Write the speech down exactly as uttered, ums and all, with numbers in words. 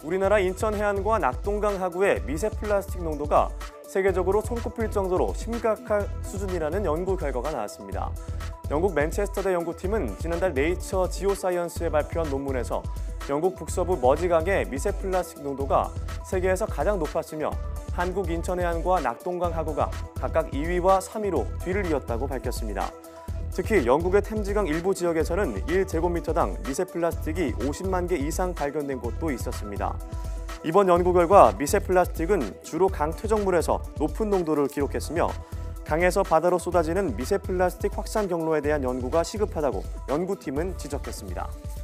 우리나라 인천 해안과 낙동강 하구의 미세 플라스틱 농도가 세계적으로 손꼽힐 정도로 심각한 수준이라는 연구 결과가 나왔습니다. 영국 맨체스터대 연구팀은 지난달 네이처 지오사이언스에 발표한 논문에서 영국 북서부 머지강의 미세 플라스틱 농도가 세계에서 가장 높았으며 한국 인천 해안과 낙동강 하구가 각각 이 위와 삼 위로 뒤를 이었다고 밝혔습니다. 특히 영국의 템즈강 일부 지역에서는 일 제곱미터당 미세 플라스틱이 오십만 개 이상 발견된 곳도 있었습니다. 이번 연구 결과 미세 플라스틱은 주로 강 퇴적물에서 높은 농도를 기록했으며 강에서 바다로 쏟아지는 미세 플라스틱 확산 경로에 대한 연구가 시급하다고 연구팀은 지적했습니다.